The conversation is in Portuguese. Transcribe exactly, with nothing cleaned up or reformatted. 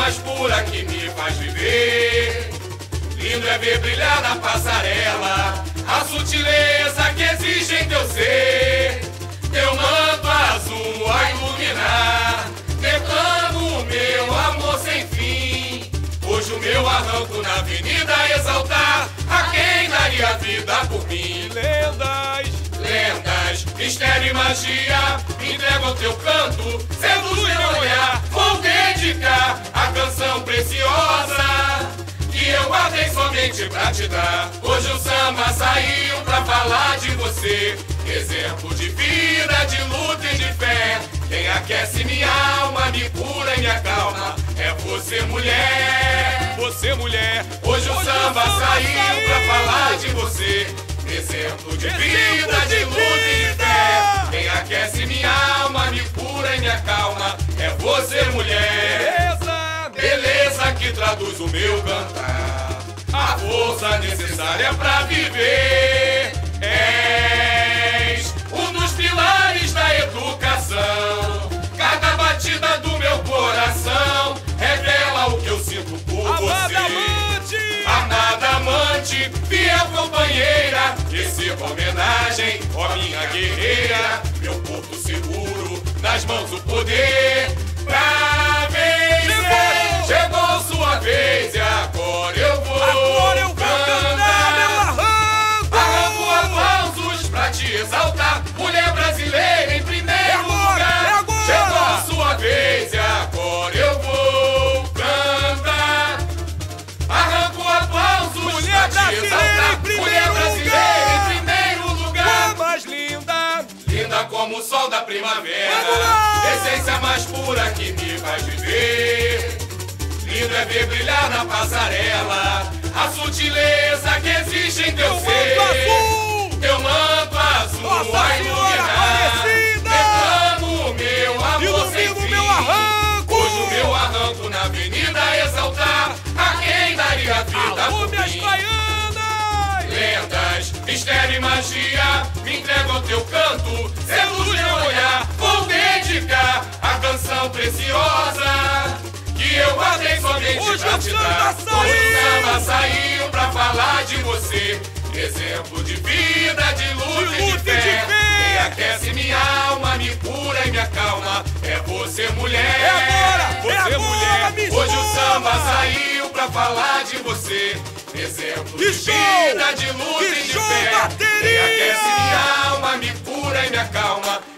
mais pura que me faz viver. Lindo é ver brilhar na passarela a sutileza que existe em teu ser. Teu manto azul a iluminar, declamo o meu amor sem fim. Hoje o meu arranco na avenida exaltar a quem daria vida por mim. Lendas, lendas, mistério e magia me entregam teu canto, seduz meu olhar. Vou dedicar a canção preciosa que eu guardei somente pra te dar. Hoje o samba saiu pra falar de você, exemplo de vida, de luta e de fé. Quem aquece minha alma, me cura e me acalma é você, mulher. Você, mulher. Hoje o Hoje samba, o samba saiu, saiu pra falar de você, exemplo de vida, de, de luta e de fé. Quem aquece minha alma, me cura e me acalma é você, mulher. Beleza, beleza que traduz o meu cantar, a força necessária pra viver. És um dos pilares da educação. Cada batida do meu coração revela o que eu sinto por amada você. amante, Amada amante, fiel companheira, receba homenagem, ó minha guerreira. Meu porto seguro, nas mãos o poder pra vencer. Chegou sua vez e agora eu vou. agora eu vou cantar meu arranco. Arranco aplausos pra te exaltar, mulher brasileira em primeiro É agora, lugar. é agora. Chegou sua vez e agora eu vou cantar. Arranco aplausos Mulher pra te brasileira exaltar, em primeiro mulher brasileira em primeiro lugar. A mais linda, Linda como o sol da primavera, vamos lá. essência mais pura que me faz viver. Lindo é ver brilhar na passarela a sutileza que existe em teu Teu ser. manto azul, Teu manto azul Nossa a Senhora iluminar, Aparecida. declamo o meu amor sem ilumina o fim. meu arranco. Hoje o meu arranco na avenida exaltar a quem daria vida Alô, por minhas mim. baianas, Lendas, mistério e magia me entregam teu canto, seduz meu olhar. Vou dedicar a canção preciosa que eu guardei somente Hoje pra o te samba dar. saiu. Hoje o samba saiu pra falar de você, exemplo de vida, de luta, De e, de luta e de fé. fé. Quem aquece minha alma, me cura e me acalma é você, mulher. é agora, Você, é agora, mulher. me Hoje o escuta. samba saiu pra falar de você, exemplo Que de show! vida, de luta Que e de show, fé. bateria! Quem aquece minha alma, me cura e me acalma